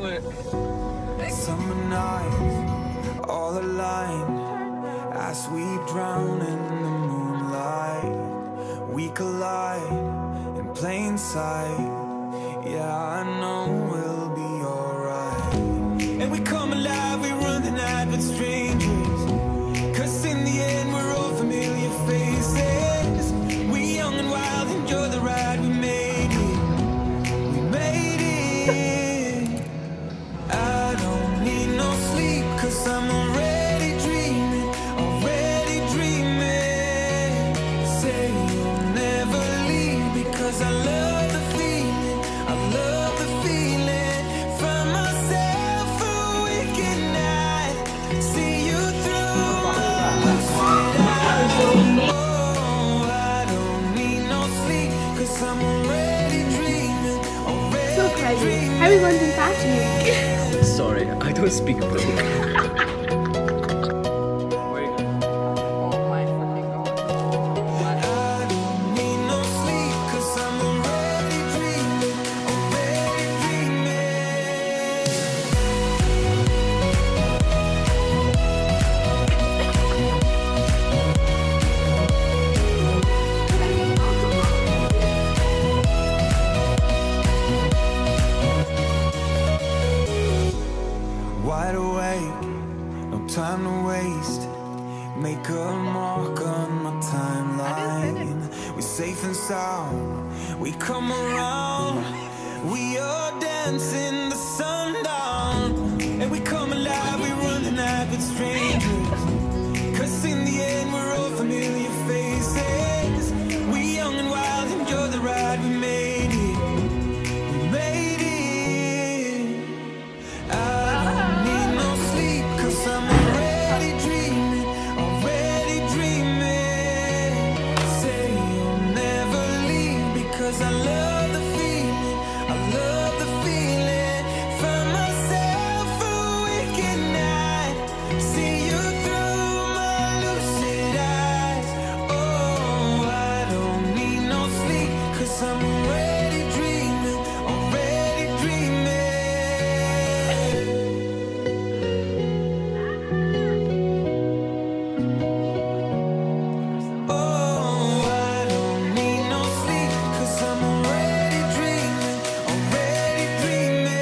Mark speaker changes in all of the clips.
Speaker 1: Summer nights, all aligned, as we drown in the moonlight. We collide in plain sight. Yeah, I know we'll be alright. And we come alive, we run the night with strangers, 'cause in the end we're all familiar faces. We young and wild, enjoy the ride, we made it. We made it. I don't need no sleep, 'cause I'm already dreaming, already dreaming. Say you'll never leave, because I love the feeling, I love the feeling. Find myself a wicked night, see you through my lucid eyes. Oh, I don't need no sleep, 'cause I'm already dreaming, already
Speaker 2: So crazy.
Speaker 1: dreaming.
Speaker 2: Everyone's infatuated.
Speaker 3: Sorry, I don't speak broke.
Speaker 1: I don't need no sleep, 'cause I'm already dreaming, already dreaming. Wide awake, no time to waste. Make a mark on my timeline. We're safe and sound, we come around. We are dancing the sundown. And we come alive, we run the night with strangers, 'cause in the end we're all familiar faces. We young and wild, enjoy the ride, we made it. We made it. I don't need no sleep, 'cause I'm already dreaming, already dreaming. Say you'll never leave, because I love the feeling, I love the feeling. Find myself a wicked night, see you through my lucid eyes. Oh, I don't need no sleep, 'cause I'm already dreaming, already dreaming. Oh, I don't need no sleep, 'cause I'm already dreaming, already dreaming.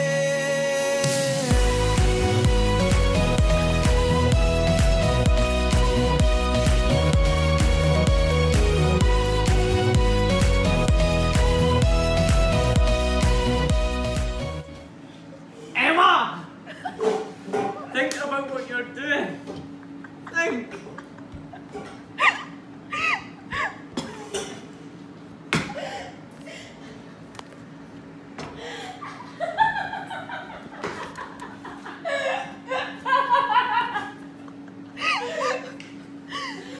Speaker 4: Emma! Think about what you're doing. Think.